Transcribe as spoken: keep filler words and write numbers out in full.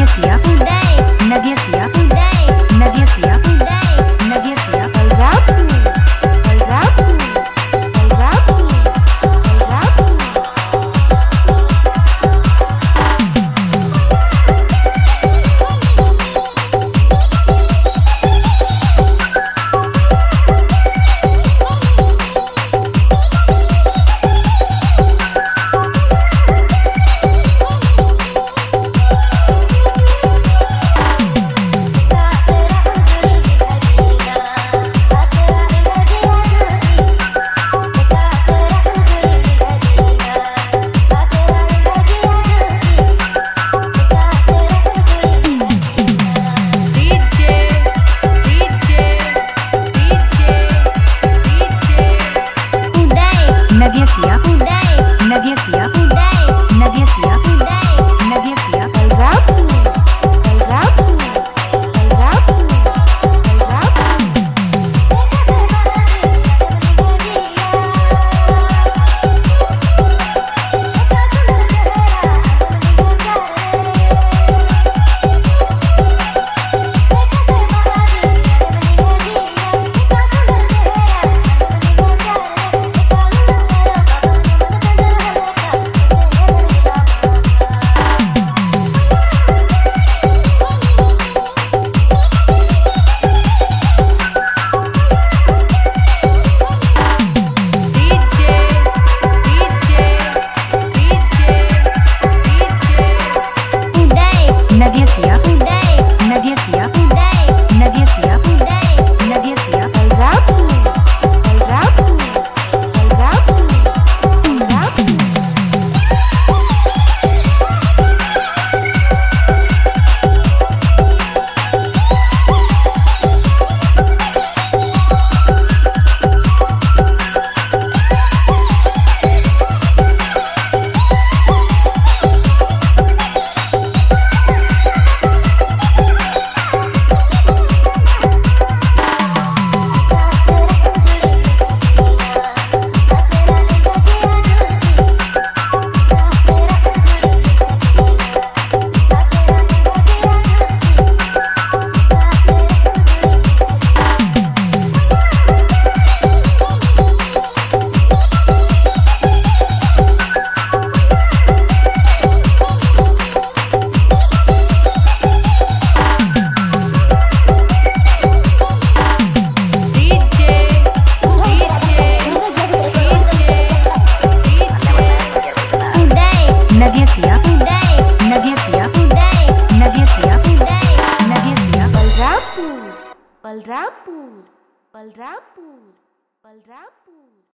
Nagesia Uday Nagesia Uday Nagesia Uday Nagesia Balrampur Balrampur Balrampur Balrampur Nagesia Uday Nagesia Uday Nagesia Uday Nagesia Balrampur Balrampur Balrampur Nagesia Uday Nagesia Uday Nagesia Uday Nagesia Balrampur Balrampur Balrampur Balrampur Nagesia Uday Nagesia Uday Nagesia Uday Nagesia Balrampur Balrampur Balrampur Balrampur